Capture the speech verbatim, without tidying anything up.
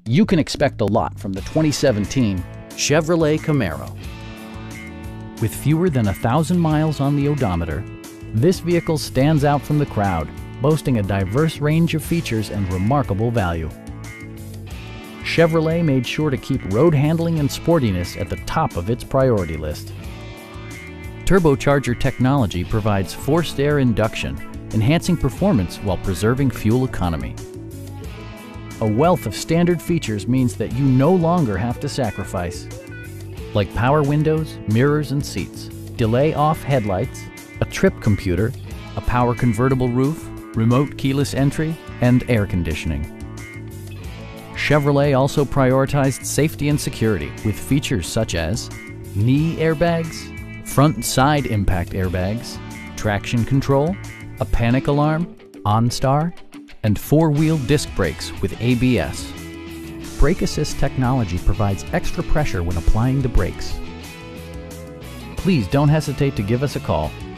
You can expect a lot from the twenty seventeen Chevrolet Camaro. With fewer than a thousand miles on the odometer, this vehicle stands out from the crowd, boasting a diverse range of features and remarkable value. Chevrolet made sure to keep road handling and sportiness at the top of its priority list. Turbocharger technology provides forced air induction, enhancing performance while preserving fuel economy. A wealth of standard features means that you no longer have to sacrifice, like power windows, mirrors and seats, delay-off headlights, a trip computer, a power convertible roof, remote keyless entry, and air conditioning. Chevrolet also prioritized safety and security with features such as knee airbags, front and side impact airbags, traction control, a panic alarm, OnStar, and four-wheel disc brakes with A B S. Brake Assist technology provides extra pressure when applying the brakes. Please don't hesitate to give us a call